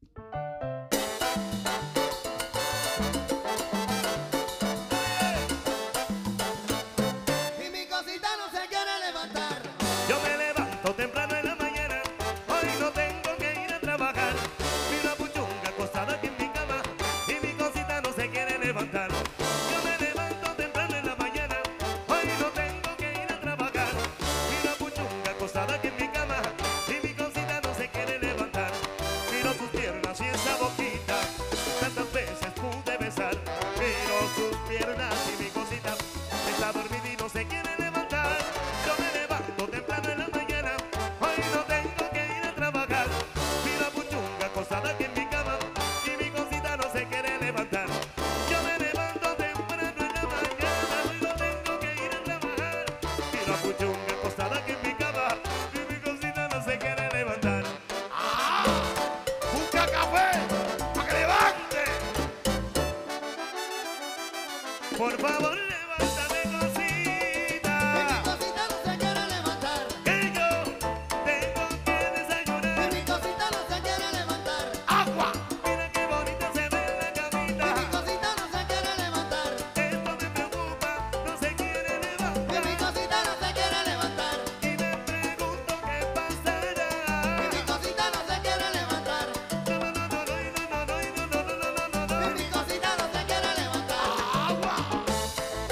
Y mi cosita no se quiere levantar. Yo me levanto temprano en la mañana, hoy no tengo que ir a trabajar. Vi una puchunga acostada aquí en mi cama y mi cosita no se quiere levantar. Yo me levanto temprano en la mañana, hoy no tengo que ir a trabajar. Vi una puchunga acostada aquí en mi cama y mi cosita no se quiere levantar. Miro sus piernas y esa boquita, tantas veces pude besar. Miro sus piernas y mi cosita está dormida y no se quiere levantar. Yo me levanto temprano en la mañana, hoy no tengo que ir a trabajar. Vi la puchunga acostada aquí en mi cama y mi cosita no se quiere levantar. Yo me levanto temprano en la mañana, hoy no tengo que ir a trabajar. Vi la puchunga acostada aquí en mi cama y mi cosita no se quiere levantar. Busca café para que levante. Por favor, levántate, Y mi cosita, cosita no se quiere levantar. que yo tengo que Y desayunar. mi cosita no se quiere levantar. Agua. Mira qué bonita se ve la Y camita. mi cosita no se quiere levantar. Esto me preocupa, no se quiere Y mi levantar. cosita no se quiere levantar. Y me pregunto qué pasará. Y mi cosita no se quiere levantar. No, no, no, no, no, no, no, no, no, no, no, no, no, Y no. mi cosita no se quiere levantar. Agua.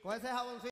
con ese jaboncito.